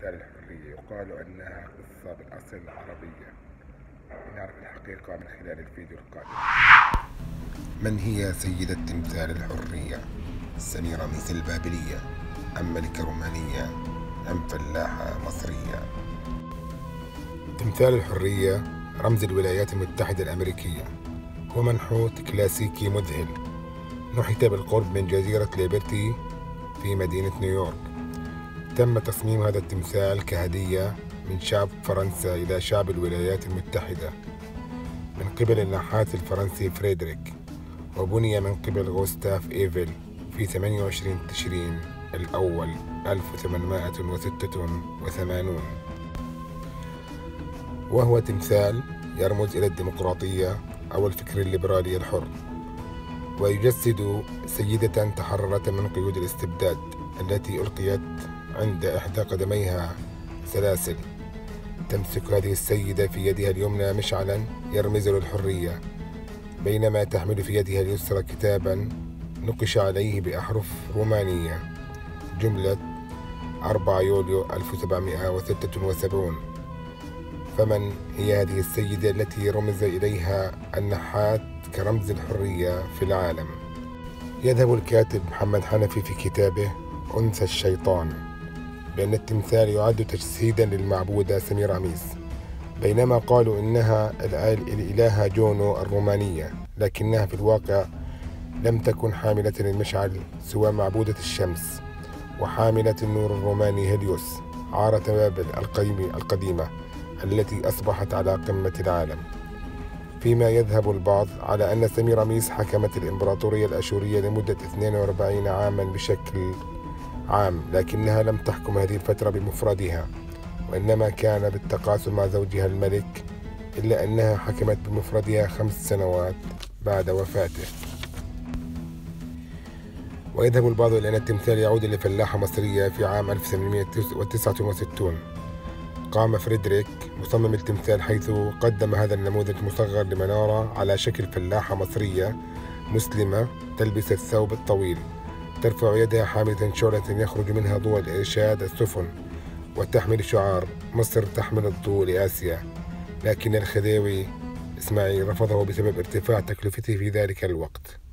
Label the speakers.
Speaker 1: تمثال الحرية، يقال أنها قصة بالأصل عربية. نعرف الحقيقة من خلال الفيديو القادم. من هي سيدة تمثال الحرية؟ سميراميس البابلية، أم ملكة رومانية، أم فلاحة مصرية؟ تمثال الحرية رمز الولايات المتحدة الأمريكية، هو منحوت كلاسيكي مذهل نحت بالقرب من جزيرة ليبرتي في مدينة نيويورك. تم تصميم هذا التمثال كهدية من شعب فرنسا إلى شعب الولايات المتحدة من قبل النحات الفرنسي فريدريك، وبني من قبل غوستاف إيفل في 28 تشرين الأول 1886، وهو تمثال يرمز إلى الديمقراطية أو الفكر الليبرالي الحر، ويجسد سيدة تحررت من قيود الاستبداد التي ألقيت عند إحدى قدميها سلاسل. تمسك هذه السيدة في يدها اليمنى مشعلا يرمز للحرية، بينما تحمل في يدها اليسرى كتابا نقش عليه بأحرف رومانية جملة 4 يوليو 1776. فمن هي هذه السيدة التي رمز إليها النحات كرمز الحرية في العالم؟ يذهب الكاتب محمد حنفي في كتابه أنثى الشيطان بأن التمثال يعد تجسيدا للمعبودة سميراميس، بينما قالوا إنها الإلهة جونو الرومانية، لكنها في الواقع لم تكن حاملة المشعل سوى معبودة الشمس وحاملة النور الروماني هيليوس، عارة بابل القديمة التي أصبحت على قمة العالم. فيما يذهب البعض على أن سميراميس حكمت الإمبراطورية الأشورية لمدة 42 عاما بشكل عام، لكنها لم تحكم هذه الفترة بمفردها، وإنما كان بالتقاسم مع زوجها الملك، إلا أنها حكمت بمفردها 5 سنوات بعد وفاته. ويذهب البعض إلى أن التمثال يعود لفلاحة مصرية في عام 1869. قام فريدريك مصمم التمثال حيث قدم هذا النموذج مصغر لمنارة على شكل فلاحة مصرية مسلمة تلبس الثوب الطويل، ترفع يدها حاملة شعلة يخرج منها ضوء الإرشاد السفن، وتحمل شعار مصر تحمل الضوء لآسيا، لكن الخديوي إسماعيل رفضه بسبب ارتفاع تكلفته في ذلك الوقت.